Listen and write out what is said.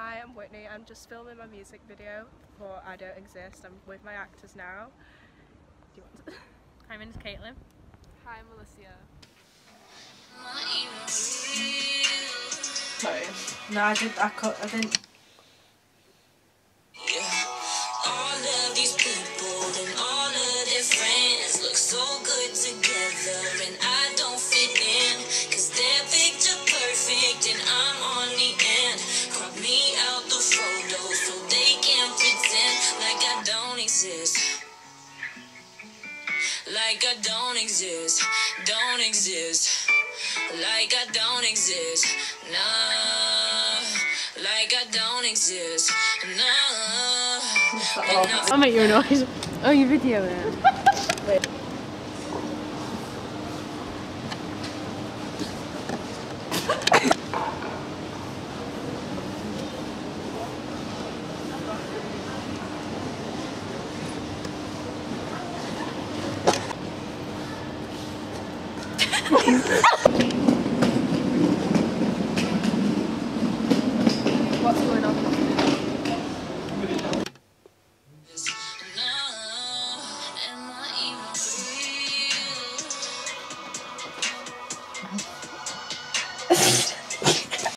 Hi, I'm Whitney. I'm just filming my music video for I Don't Exist. I'm with my actors now. Do you want to? Hi, my name's Caitlin. Hi, I'm Alicia. Sorry. No, I didn't. All of these people and all of their friends look so good together, and I don't fit in, cause they're picture perfect and I'm on the end. Crop me out the photo so they can pretend like I don't exist. Like I don't exist, don't exist. Like I don't exist, nah. Like I don't exist, nah. I'll make you a noise. Oh, you video it. Wait. What's going on?